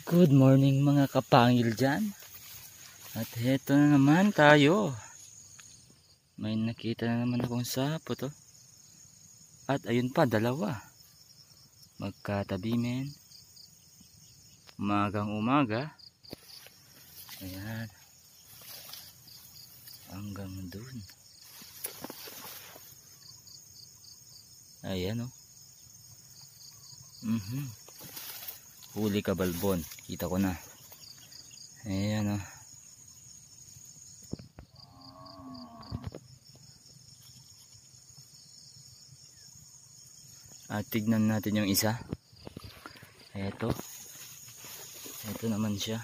Good morning mga kapangil dyan. At heto na naman tayo. May nakita na naman akong sapot oh. At ayun pa, dalawa. Magkatabi men. Umagang umaga. Ayan. Hanggang dun. Ayan oh. Huli ka balbon. Kita ko na. Ayan oh. At tignan natin yung isa. Eto. Eto naman siya.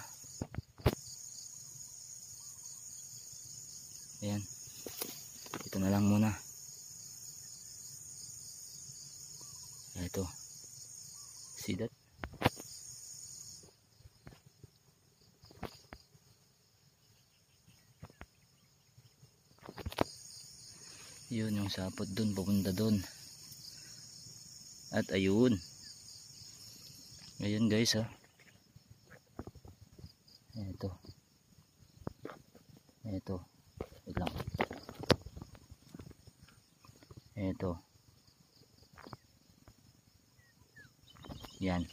Ayan. Ito na lang muna. Eto. See that? Yun yung sapot dun, pupunta dun. At ayun. Ayun guys ha. Eto. Eto. Wait lang. Eto. Yan.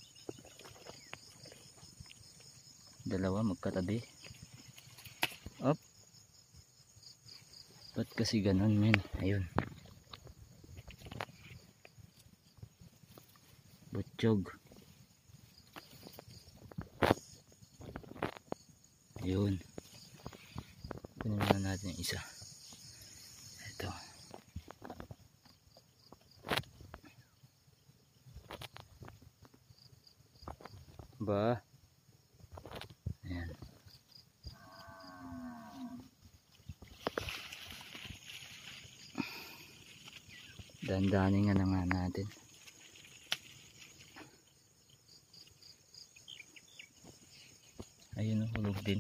Dalawa magkatabi. Up. Ba't kasi ganun men? Ayun. Butchog. Ayun. Kunin na natin yung isa. Ito. Ba? Ayan. Dandanin nga naman natin. Ayun, hulog din.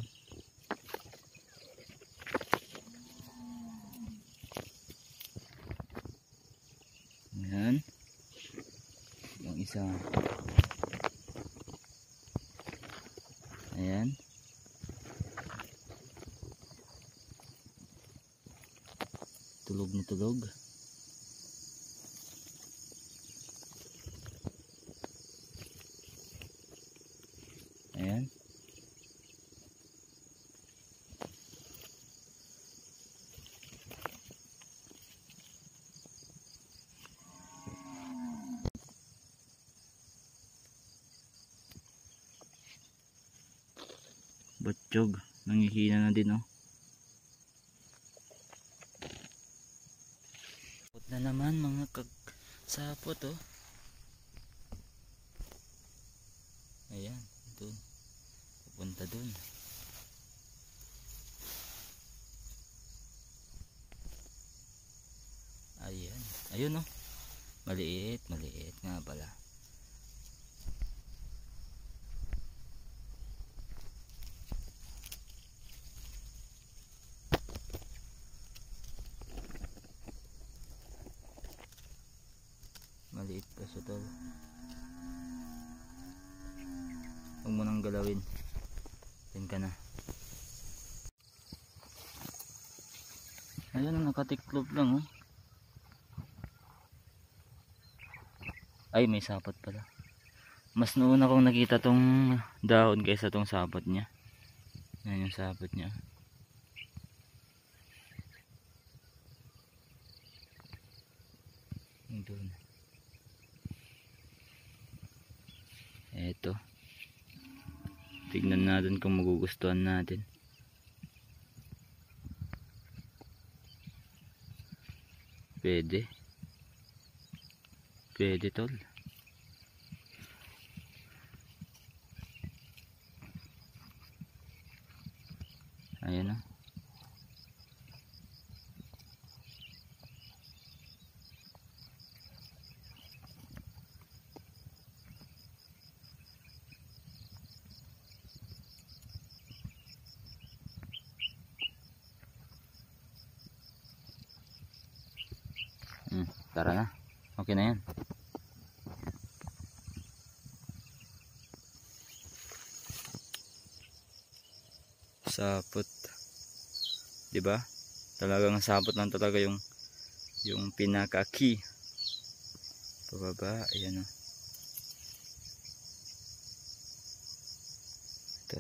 Ayan. Yung isa. Ayan. Tulog na tulog. Ayan. Butchog, nangihina na din oh. Sapot na naman mga sapot oh. Ayan, dun. Pupunta dun. Ayan, ayun oh. Maliit, maliit nga pala. Maliit pa siya tol. Huwag mo nang galawin. Yan ka na. Ayun, nakatiklop lang oh. Ay, may sapot pala. Mas noon akong nakita tong dahon kaysa tong sapot niya. Yan yung sapot niya. Doon. Eto. Tignan natin kung magugustuhan natin. Pwede. Pwede tol. Ayan o. Tara na. Okay na yan. sapot. 'Di ba? Talagang sapot lang talaga yung pinaka-key. Pababa, ayan o. Ito.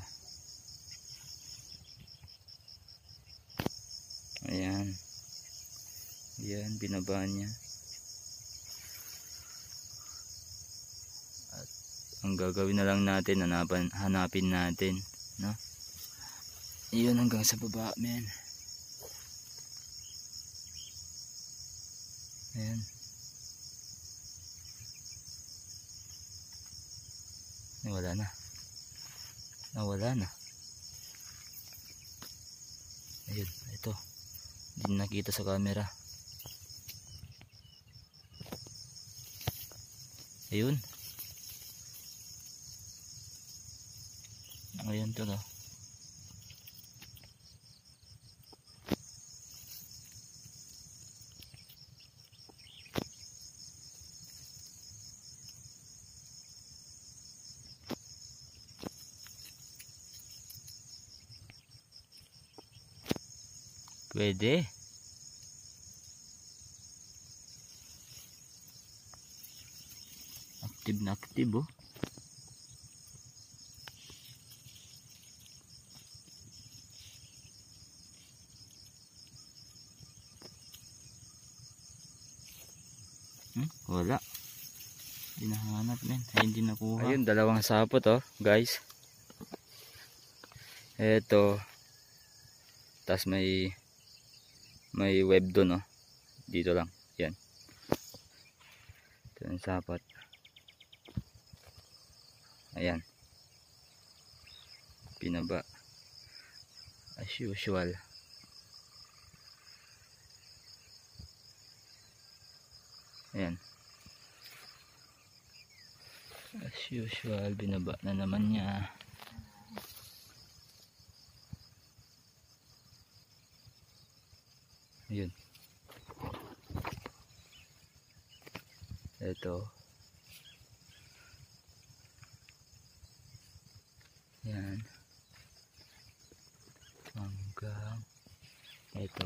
Ayan. Ayan, binaba niya. At ang gagawin na lang natin, hanapin natin, no? Iyon hanggang sa baba, men. Ayan. Nawala na. Ayun, ito. Hindi nakita sa camera. Ayun. Ayun to, no. Pwede. Active na active, oh. Wala. Hindi nahanap, men. Ay, hindi nakuha. Ayun, dalawang sapot, oh, guys. Eto. Tas may web doon, oh. Dito lang. Yan. Ito yung sapot. Ayan. Pinaba. As usual. Ayan. As usual, binaba na naman niya. Ayun. Ito. Yan. Hanggang ito.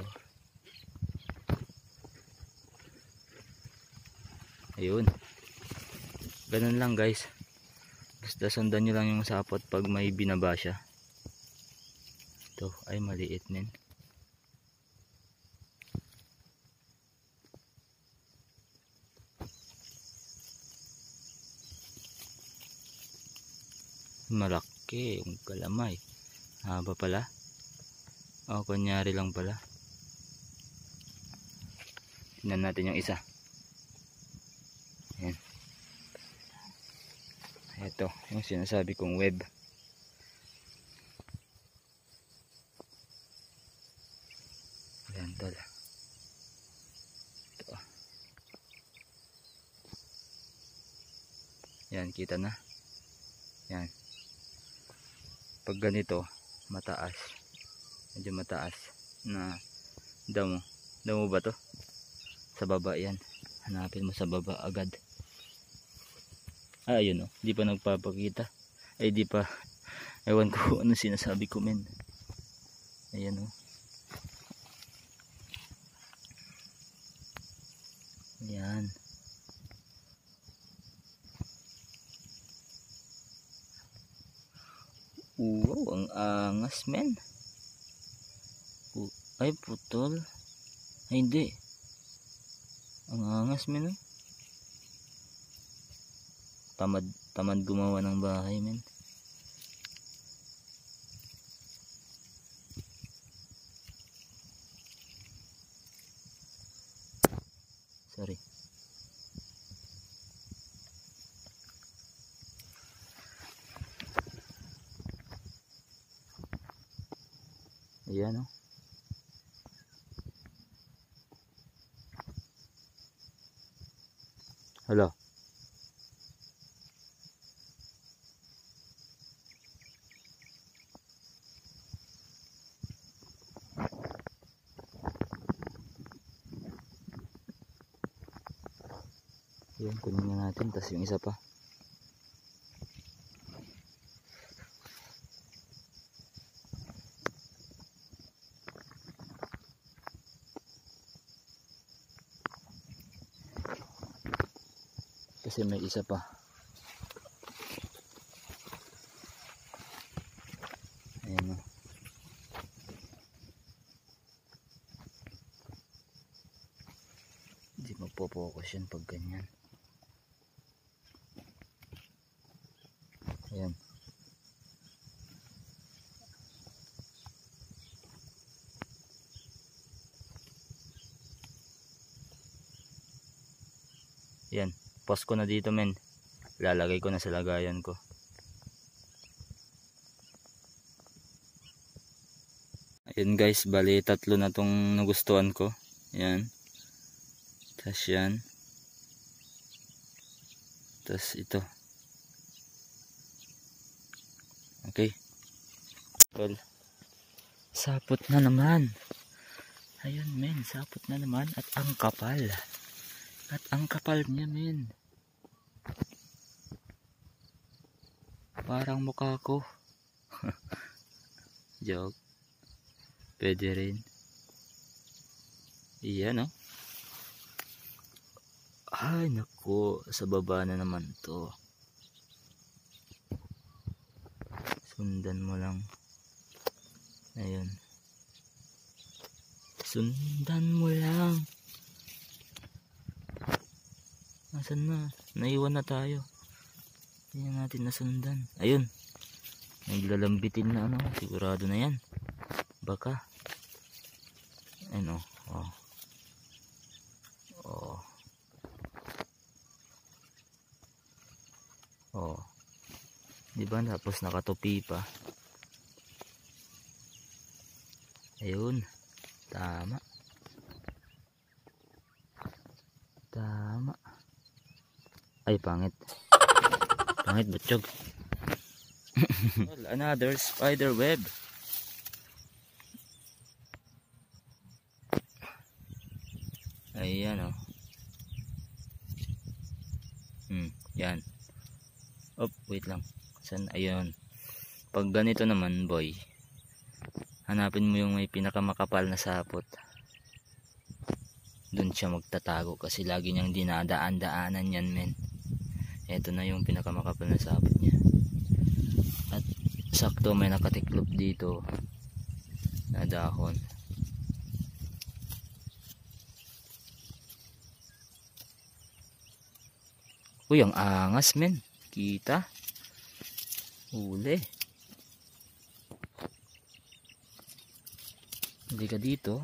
Ayun. Ganun lang, guys. Basta sundan nyo lang yung sapot pag may binaba siya. Ito ay maliit, men. Malaki yung kalamay. Haba pala. O, kunyari lang pala. Tingnan natin yung isa. Ayan. Ito, yung sinasabi kong web. Ayan, tala. Ito. Ayan, kita na. Ayan. Pag ganito, mataas. Medyo mataas na damo. Damo ba to? Sa baba yan. Hanapin mo sa baba agad. Ayun, oh. Di pa nagpapakita. Ay, di pa. Ewan ko ano sinasabi ko, men. Ayan, oh. Ayan. Wow, ang angas, men. Ay, putol. Ay, hindi. Ang angas, men, oh. Tamad gumawa ng bahay, men. Sorry. Ayan, oh. Hala. Ayan, kunin na natin. Tapos yung isa pa. Kasi may isa pa. Ayan o. Hindi magpo-focus yun pag ganyan. Ayan. Yan, post ko na dito men. Lalagay ko na sa lagayan ko. Ayun guys, bali tatlo na tong nagustuhan ko. Yan. Tas yan. Tas ito. Okay. Well, sapot na naman. Ayun men, sapot na naman at ang kapal. At ang kapal niya men. Parang mukha ko. Joke. Pwede rin. Iyan o. Ay naku, sa baba na naman to. Sundan mo lang. Ayun. Sundan mo lang. Nasaan na? Naiwan na tayo. Hindi natin nasundan. Ayun. Naglalambitin na ano. Sigurado na yan. Baka. Ayun o. Oh. Oh. Oh. Diba? Tapos nakatupi pa. Ayun. Tama. Tama. Ay, pangit. Pangit, butchog. Well, another spider web. Ayan o. Yan. Oh, wait lang. San? Ayun. Pag ganito naman, boy, hanapin mo yung may pinakamakapal na sapot. Doon siya magtatago kasi lagi niyang dinadaan-daanan yan, men. Ito na yung pinakamakapal na sapot niya. At sakto may nakatiklop dito na dahon. Uy, ang angas men. Kita. Huli. Hindi ka dito.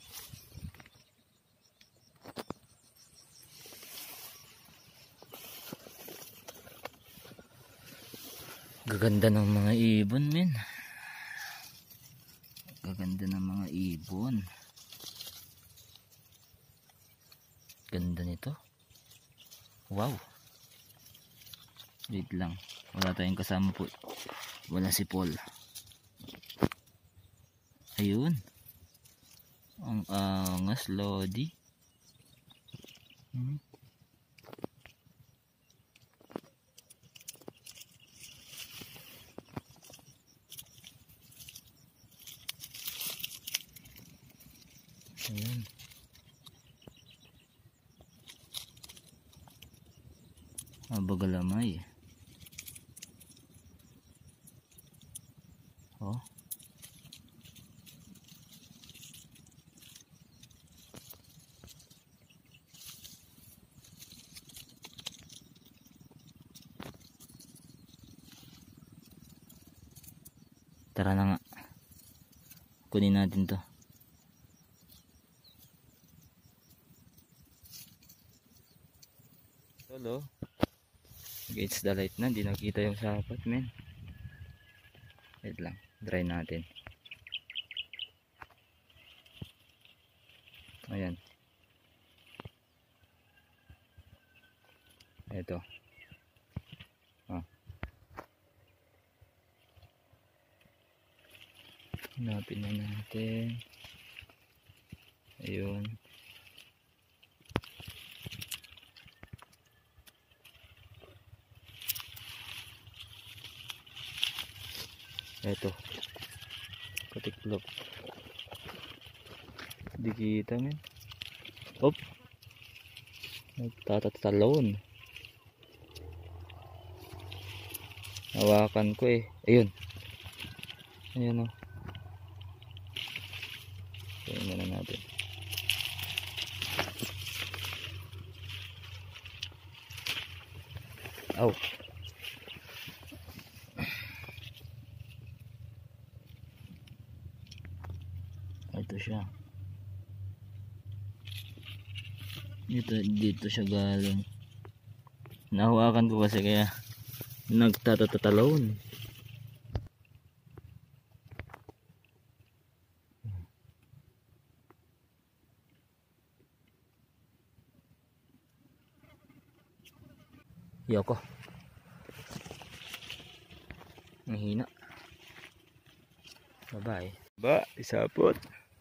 Gaganda ng mga ibon men. Gaganda ng mga ibon. Ganda nito. Wow. Wait lang. Wala tayong kasama po. Wala si Paul. Ayun. Ang angas, Lodi. Ayun. Abagalamay. Oh. Tara na nga. Kunin natin to. Hello. Against the light na. Hindi nakita yung sapat, men. Wait lang. Dry natin. Ayan. Ito. Oh. Hanapin na natin. Ayun. Ito. Katiklop. Di kita men. Op. Nagtatatalon. Hawakan ko eh. Ayun. Ayun oh. Tingnan na natin. Aw. Ito siya. Dito siya galing. Nahawakan ko kasi kaya nagtatatalon. Yoko. Mahina. Babae. Ba, isapot.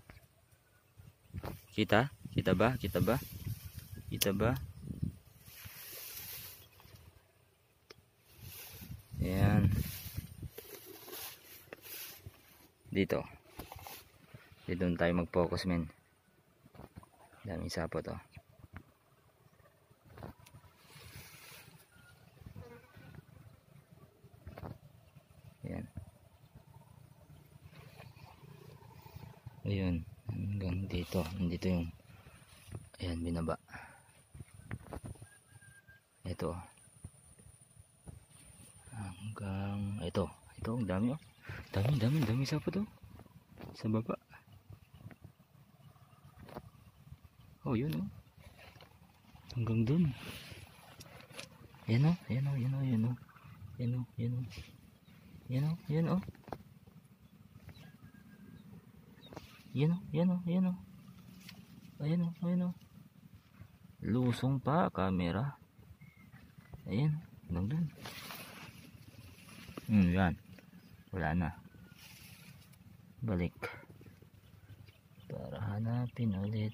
Kita? Kita ba? Kita ba? Kita ba? Ayan. Dito. Dito tayo mag-focus, men. Daming sapot, oh. Ayan. Ayun. Hanggang dito. Nandito yung ayan, binaba. Ito. Hanggang ito. Ito, ang dami, oh. Dami sapot, oh. Sa baba. Oh, yun, oh. Hanggang dun. Yan, oh. Yan, oh. Yan, oh. Yan, oh. Yan, oh. Yan, oh. Yan, oh. Yan, oh. Yan, oh. Yan, oh. Yan, oh. Ayan, oh. Ayan, oh. Lusong pa, camera. Ayan, hanggang dun. Yan. Wala na. Balik. Para hanapin ulit.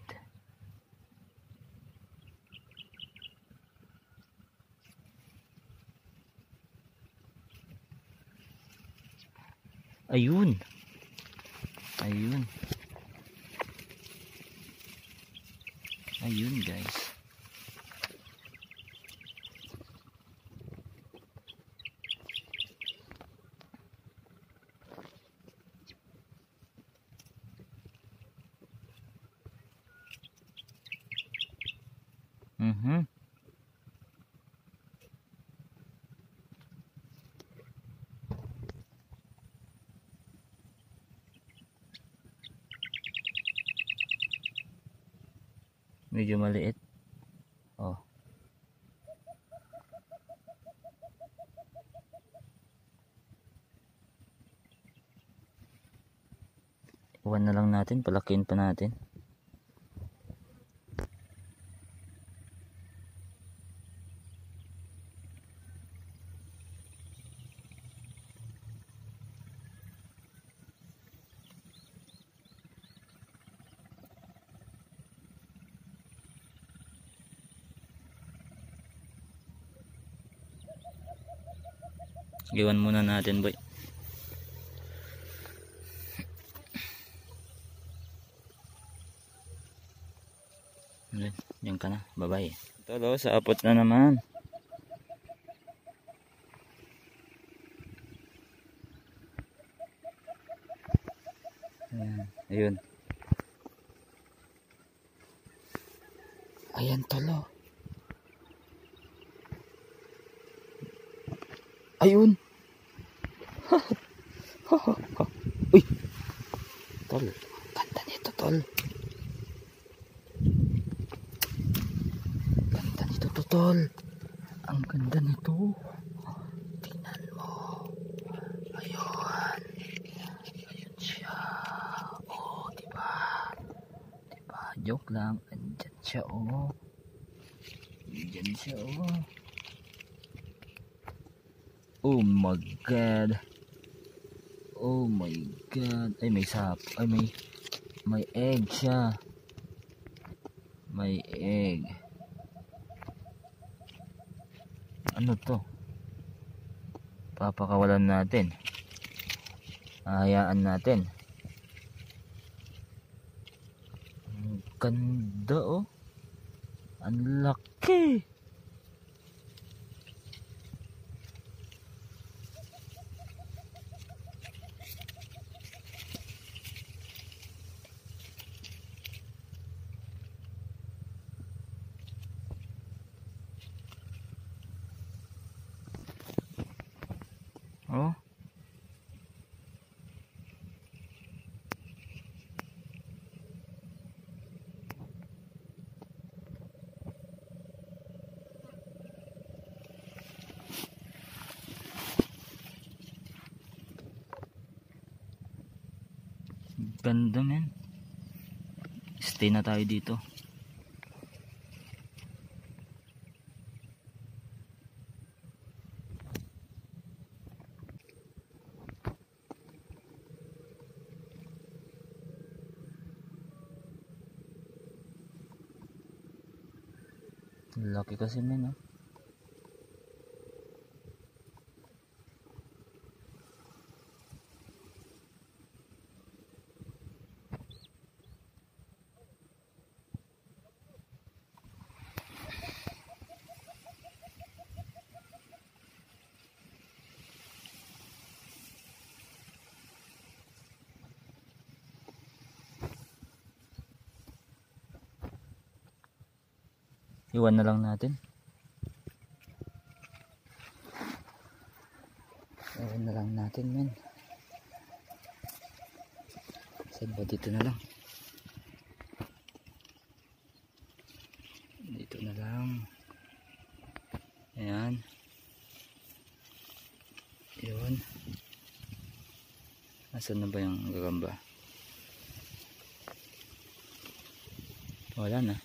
Ayun. Ayun. Ayun, guys. Medyo maliit. Oh. Iwan na lang natin, palakihin pa natin. Iwan muna natin, boy. Yan ka na, bye-bye. Ito daw, sa apot na naman. Ayun. Ayan tolo. Ayun. Uy. Tol. Ganda nito, tol. Ganda nito, tol. Ang ganda nito. Tingnan mo. Ayun. Ayun siya. Oh, diba? Diba? Joke lang. Andyan siya, oh. Andyan siya, oh. Oh my god. Oh my god. Ay, may sap. Ay, may egg siya. May egg. Ano to? Papakawalan natin. Hayaan natin. Ang ganda, oh. Ang laki. Ganda men. Stay na tayo dito. Laki kasi men, oh. Iwan na lang natin. Iwan na lang natin men. Saan ba? Dito na lang. Dito na lang. Ayan. Yun. Nasaan na ba yung gagamba? Wala na.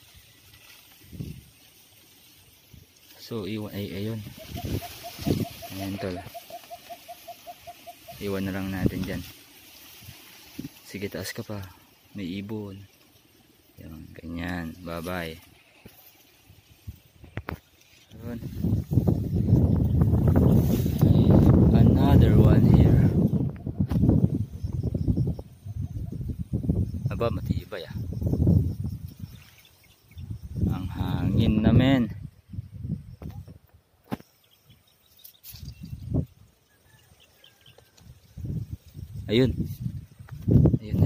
So iwan ay ayun. Ayan tol. Iwan na lang natin dyan. Sige, taas ka pa. May ibon. Yan, ganyan. Bye bye. Ayun. Another one here. Aba, matibay ah. Ang hangin na men. Ayun. Ayun.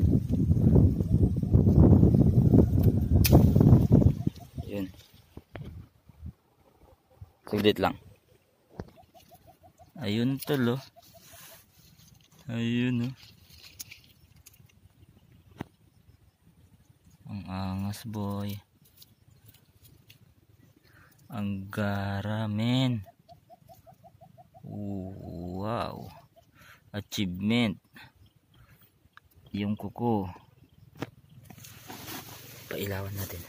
Ayun. Saglit lang. Ayun tol, oh. Ayun, oh. Ang angas boy. Ang gara men. Wow. Achievement. Yung kuko. Pailawan natin.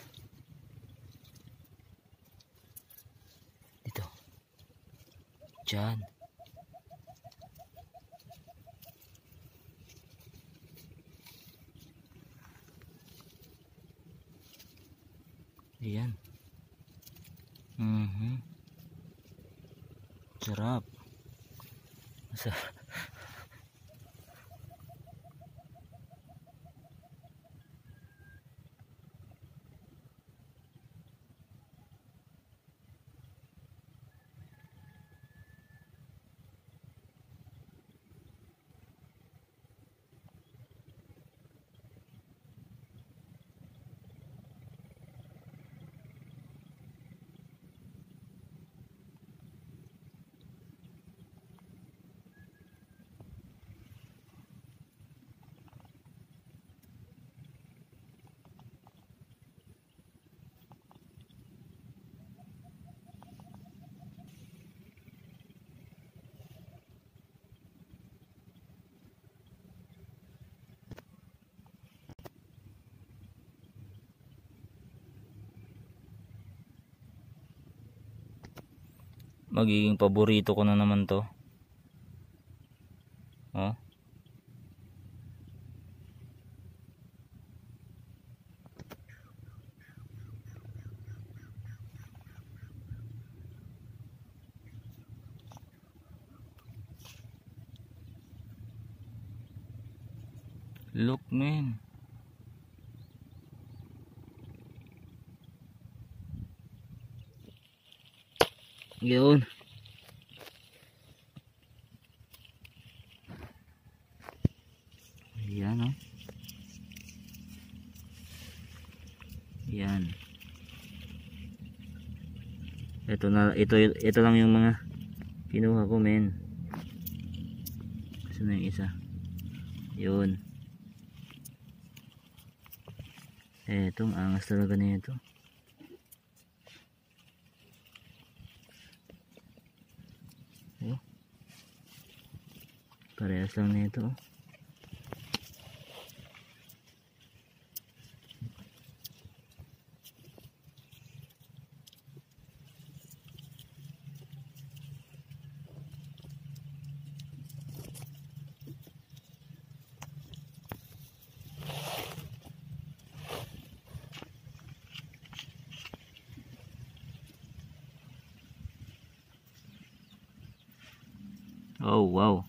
Dito. Diyan. Ayan. Sarap. Masarap. Magiging paborito ko na naman to. Oh. Look man. Yun. Ayan, oh. Ayan. Ito lang yung mga kinuha ko men. Saan na yung isa? Yun. Etong angas talaga nito. Oh. Parehas lang nito. Oh, wow.